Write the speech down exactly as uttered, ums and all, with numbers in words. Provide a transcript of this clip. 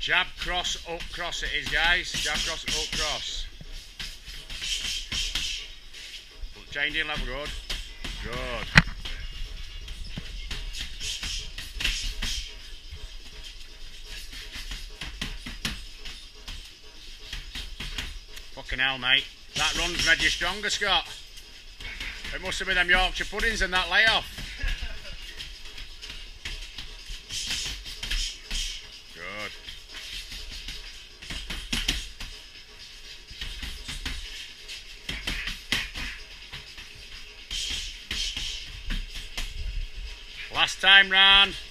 Jab, cross, up, cross it is, guys. Jab, cross, up, cross. Chained in level, good. Good. Fucking hell, mate. That run's made you stronger, Scott. It must have been them Yorkshire puddings and that layoff. Good. Last time round.